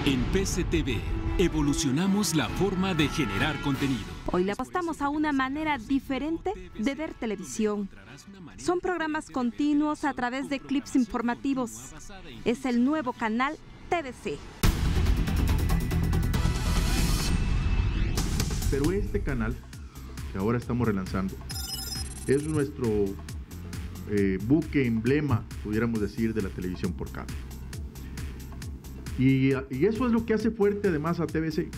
En PCTV, evolucionamos la forma de generar contenido. Hoy le apostamos a una manera diferente de ver televisión. Son programas continuos a través de clips informativos. Es el nuevo canal TVC. Pero este canal, que ahora estamos relanzando, es nuestro buque emblema, pudiéramos decir, de la televisión por cable. Y eso es lo que hace fuerte además a TVC.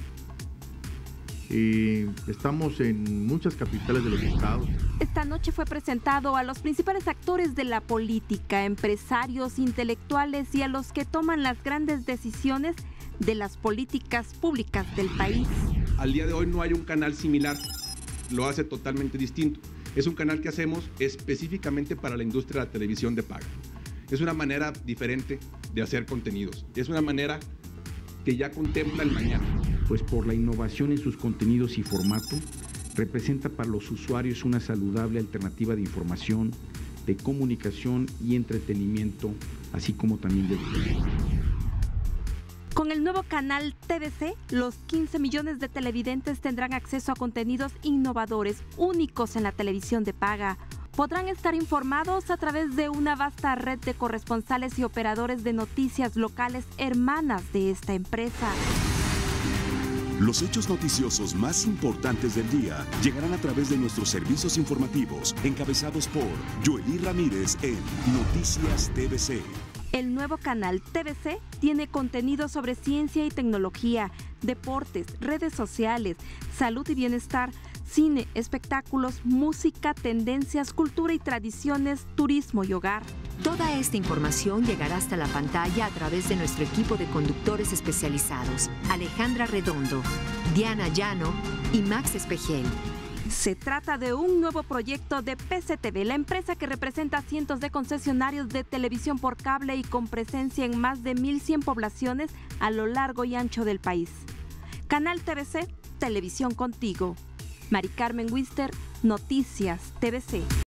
Estamos en muchas capitales de los estados. Esta noche fue presentado a los principales actores de la política, empresarios, intelectuales y a los que toman las grandes decisiones de las políticas públicas del país. Al día de hoy no hay un canal similar, lo hace totalmente distinto. Es un canal que hacemos específicamente para la industria de la televisión de paga. Es una manera diferente de hacer contenidos. Es una manera que ya contempla el mañana. Pues por la innovación en sus contenidos y formato, representa para los usuarios una saludable alternativa de información, de comunicación y entretenimiento, así como también de educación. Con el nuevo canal TVC, los 15 millones de televidentes tendrán acceso a contenidos innovadores, únicos en la televisión de paga. Podrán estar informados a través de una vasta red de corresponsales y operadores de noticias locales hermanas de esta empresa. Los hechos noticiosos más importantes del día llegarán a través de nuestros servicios informativos, encabezados por Joely Ramírez en Noticias TVC. El nuevo canal TVC tiene contenido sobre ciencia y tecnología, deportes, redes sociales, salud y bienestar, cine, espectáculos, música, tendencias, cultura y tradiciones, turismo y hogar. Toda esta información llegará hasta la pantalla a través de nuestro equipo de conductores especializados, Alejandra Redondo, Diana Llano y Max Espejel. Se trata de un nuevo proyecto de PCTV, la empresa que representa a cientos de concesionarios de televisión por cable y con presencia en más de 1,100 poblaciones a lo largo y ancho del país. Canal TVC, Televisión Contigo. Mari Carmen Wister, Noticias TVC.